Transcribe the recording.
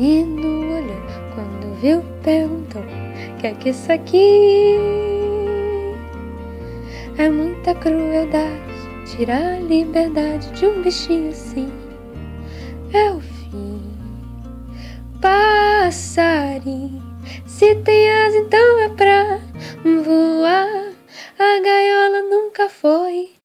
menino olhou, quando viu perguntou: que é isso aqui? É muita crueldade tirar a liberdade de um bichinho assim. É o fim. Passarinho, se tem asa então é pra voar. A gaiola nunca foi